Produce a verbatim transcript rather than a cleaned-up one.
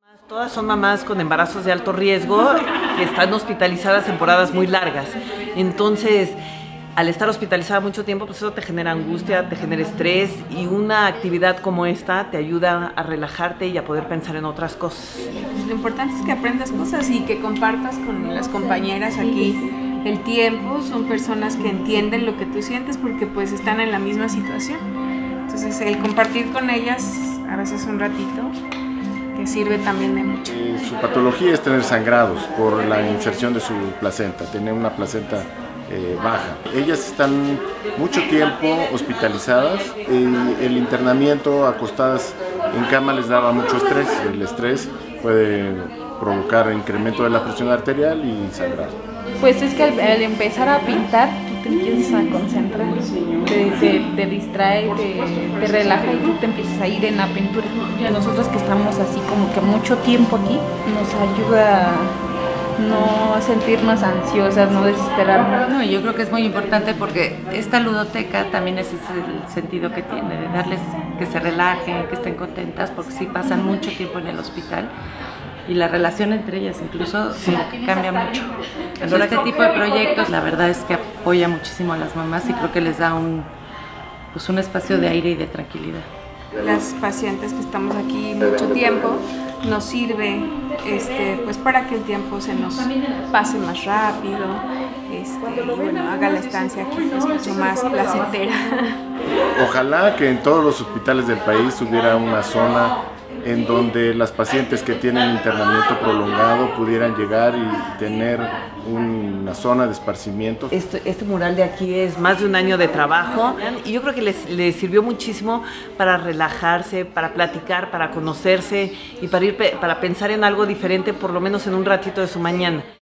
Todas son mamás con embarazos de alto riesgo que están hospitalizadas temporadas muy largas. Entonces, al estar hospitalizada mucho tiempo, pues eso te genera angustia, te genera estrés, y una actividad como esta te ayuda a relajarte y a poder pensar en otras cosas. Lo importante es que aprendas cosas y que compartas con las compañeras aquí el tiempo. Son personas que entienden lo que tú sientes porque pues están en la misma situación. Entonces el compartir con ellas a veces un ratito que sirve también de mucho. Su patología es tener sangrados por la inserción de su placenta, tener una placenta eh, baja. Ellas están mucho tiempo hospitalizadas y el internamiento acostadas en cama les daba mucho estrés. El estrés puede provocar incremento de la presión arterial y sangrar. Pues es que al, al empezar a pintar, tú te empiezas a concentrar, te, te, te distrae, te, te relaja y tú te empiezas a ir en la pintura. Nosotros que estamos así como que mucho tiempo aquí, nos ayuda a no sentirnos ansiosas, no desesperarnos. No, yo creo que es muy importante porque esta ludoteca también ese es el sentido que tiene, de darles que se relajen, que estén contentas, porque sí pasan mucho tiempo en el hospital. Y la relación entre ellas incluso sí, cambia mucho. Entonces, este tipo de proyectos, la verdad es que apoya muchísimo a las mamás y creo que les da un, pues un espacio de aire y de tranquilidad. Las pacientes que estamos aquí mucho tiempo nos sirve este, pues para que el tiempo se nos pase más rápido, este, y bueno, haga la estancia aquí pues mucho más placentera. Ojalá que en todos los hospitales del país hubiera una zona en donde las pacientes que tienen internamiento prolongado pudieran llegar y tener una zona de esparcimiento. Este, este mural de aquí es más de un año de trabajo y yo creo que les, les sirvió muchísimo para relajarse, para platicar, para conocerse y para, ir, para pensar en algo diferente, por lo menos en un ratito de su mañana.